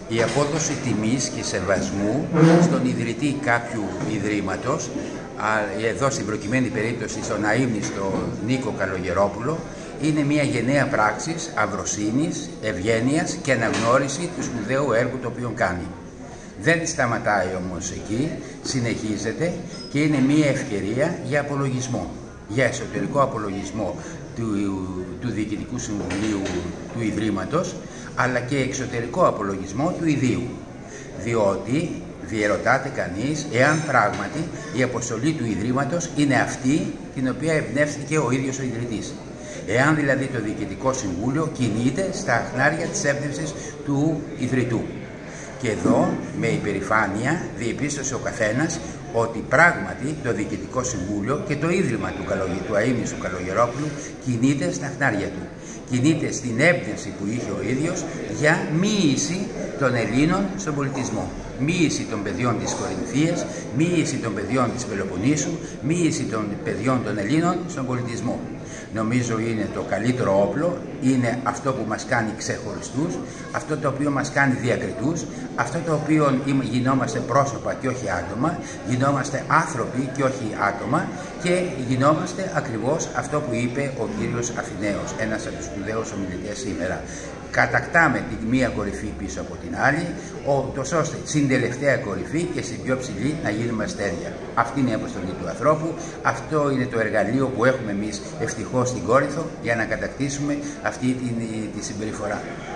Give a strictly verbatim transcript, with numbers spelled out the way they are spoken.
Η απόδοση τιμής και σεβασμού στον ιδρυτή κάποιου ιδρύματος, εδώ στην προκειμένη περίπτωση στον αείμνηστο Νίκο Καλογερόπουλο, είναι μια γενναία πράξη αυροσύνης, ευγένειας και αναγνώριση του σπουδαίου έργου το οποίο κάνει. Δεν σταματάει όμως εκεί, συνεχίζεται και είναι μια ευκαιρία για απολογισμό, για εσωτερικό απολογισμό του, του Διοικητικού Συμβουλίου του Ιδρύματος, αλλά και εξωτερικό απολογισμό του ιδίου. Διότι διερωτάται κανείς εάν πράγματι η αποστολή του Ιδρύματος είναι αυτή την οποία εμπνεύστηκε ο ίδιος ο ιδρυτής. Εάν δηλαδή το Διοικητικό Συμβούλιο κινείται στα χνάρια της έμπνευσης του ιδρυτού. Και εδώ, με υπερηφάνεια, διεπίστωσε ο καθένας ότι πράγματι το Διοικητικό Συμβούλιο και το Ίδρυμα του, Καλογε... του αείμνηστου Καλογερόπουλου κινείται στα χνάρια του. Κινείται στην έμπνευση που είχε ο ίδιος για μοίηση των Ελλήνων στον πολιτισμό. Μοίηση των παιδιών της Κορινθίας, μοίηση των παιδιών της Πελοποννήσου, μοίηση των παιδιών των Ελλήνων στον πολιτισμό. Νομίζω είναι το καλύτερο όπλο, είναι αυτό που μας κάνει ξεχωριστούς, αυτό το οποίο μας κάνει διακριτούς, αυτό το οποίο γινόμαστε πρόσωπα και όχι άτομα, γινόμαστε άνθρωποι και όχι άτομα και γινόμαστε ακριβώς αυτό που είπε ο κύριος Αθηναίος, ένας από τους σπουδαίους ομιλητές σήμερα. Κατακτάμε τη μία κορυφή πίσω από την άλλη, τόσο ώστε στην τελευταία κορυφή και στην πιο ψηλή να γίνουμε αστέρια. Αυτή είναι η αποστολή του ανθρώπου, αυτό είναι το εργαλείο που έχουμε εμείς ευτυχώς στην Κόρινθο για να κατακτήσουμε αυτή τη, τη συμπεριφορά.